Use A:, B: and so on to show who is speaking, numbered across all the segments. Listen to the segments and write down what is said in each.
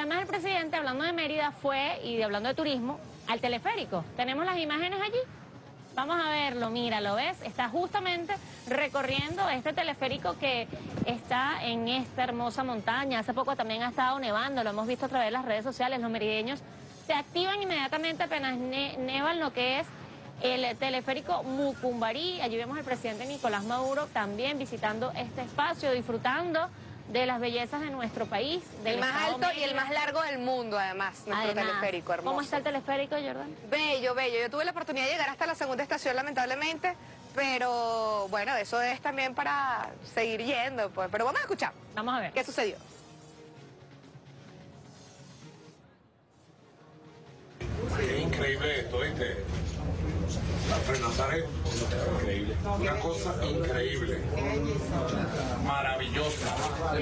A: además el presidente, hablando de Mérida, fue, y hablando de turismo, al teleférico. ¿Tenemos las imágenes allí? Vamos a verlo, mira, ¿lo ves? Está justamente recorriendo este teleférico que está en esta hermosa montaña. Hace poco también ha estado nevando, lo hemos visto a través de las redes sociales. Los merideños se activan inmediatamente apenas nevan lo que es el teleférico Mucumbarí. Allí vemos al presidente Nicolás Maduro también visitando este espacio, disfrutando de las bellezas de nuestro país.
B: El más alto y el más largo del mundo, además, nuestro teleférico, hermoso.
A: ¿Cómo está el teleférico, Jordan?
B: Bello, bello. Yo tuve la oportunidad de llegar hasta la segunda estación, lamentablemente, pero bueno, eso es también para seguir yendo, pues. Pero vamos a escuchar.
A: Vamos a ver.
B: ¿Qué sucedió?
C: Es increíble esto, ¿viste? Nazaret, increíble. Una cosa increíble. Maravillosa.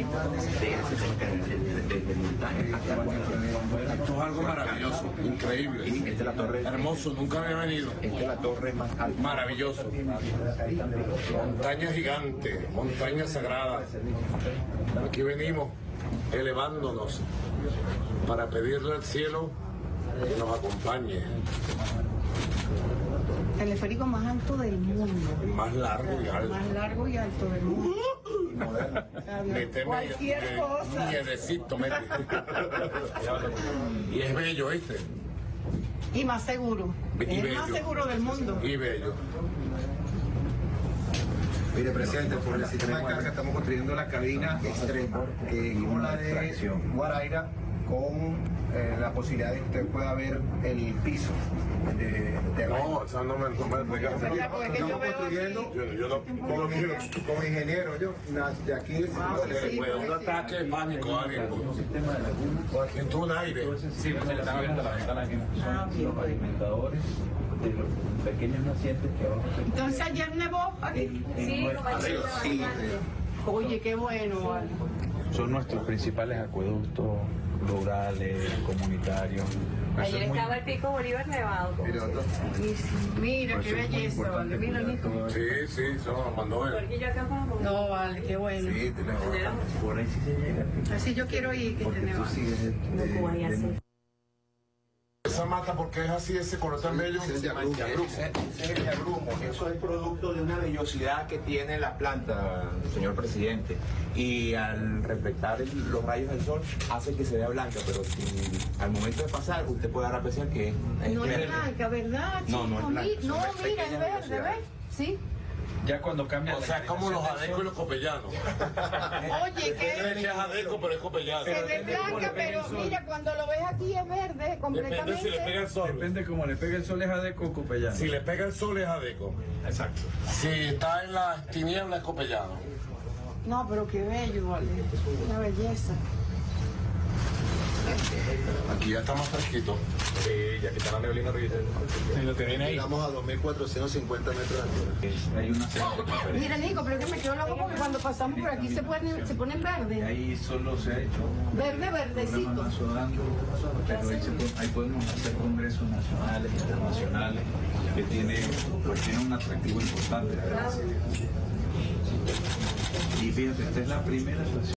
C: Esto es algo maravilloso, increíble. Hermoso, nunca había venido. Maravilloso. Montaña gigante, montaña sagrada. Aquí venimos elevándonos para pedirle al cielo que nos acompañe.
D: Teleférico más alto del mundo.
C: El más largo y alto.
D: Más largo y alto del mundo.
C: Cualquier cosa. Miedecito, y es bello, ¿viste?
D: Y más seguro.
C: Y
D: Es el
C: bello.
D: más seguro del mundo.
C: Y bello.
E: Mire, presidente, por el sistema de carga estamos construyendo la cabina extrema, como la de Guaraira, con la posibilidad de que usted pueda ver el piso de
C: No, esa no me explicaste.
E: Estamos construyendo
C: Yo no
E: como ingeniero, yo, de aquí
C: fue un ataque de pánico a alguien. O aquí entró un aire.
F: Sí, pues le están abriendo la ventana aquí. Son los alimentadores de los pequeños nacientes que abajo se...
D: Entonces ayer nevó aquí.
E: sí.
D: Oye, qué bueno, vale.
F: Son nuestros principales acueductos rurales, comunitarios.
G: Ayer estaba el Pico Bolívar nevado.
D: Mira, qué belleza, vale. Mira, Nico.
C: Sí, sí, eso nos mandó él.
G: Y yo acampamos.
D: No, vale, qué bueno.
E: Sí,
F: Por ahí sí se llega.
D: Así yo quiero ir, que
F: Porque
D: te
F: tú
D: nevado.
F: sigues de
C: Esa mata, porque es así, ese color tan bello.
E: Ese es el yagrumo.
H: Eso es producto de una vellosidad que tiene la planta, señor presidente. Y al reflectar los rayos del sol hace que se vea blanca, pero si al momento de pasar usted puede apreciar que es
D: No es
H: verde.
D: blanca, ¿verdad?
H: No, no es
D: chico?
H: blanca,
D: No,
H: son
D: mira, es
H: pequeñas
D: verde,
H: velocidades.
D: ¿ves? Sí.
F: Ya cuando cambia
C: O sea, como los adecos y los copellanos.
D: Oye,
C: Creen
D: que
C: que es adeco, pero es copellano.
D: se ve blanca, pero mira, cuando lo ves aquí es verde completamente.
C: Depende si le pega el sol.
F: Depende cómo le pega el sol, es adeco o copellano.
C: Si le pega el sol es adeco.
H: Exacto.
C: Si está en las tinieblas es copellano.
D: No, pero qué bello, vale. Una belleza.
C: Aquí ya está más fresquito.
H: Sí, ya que está la neblina arriba.
F: Lo que viene ahí.
E: Estamos a 2.450 metros de altura.
F: Hay una serie de diferencias.
D: Mira, Nico, pero que me quedo loco porque cuando pasamos por aquí se ponen verdes.
F: Ahí solo se ha hecho
D: Verde, verdecito.
F: programa Sodando, pero ahí podemos hacer congresos nacionales, internacionales, que tiene un atractivo importante. Y fíjate, esta es la primera estación.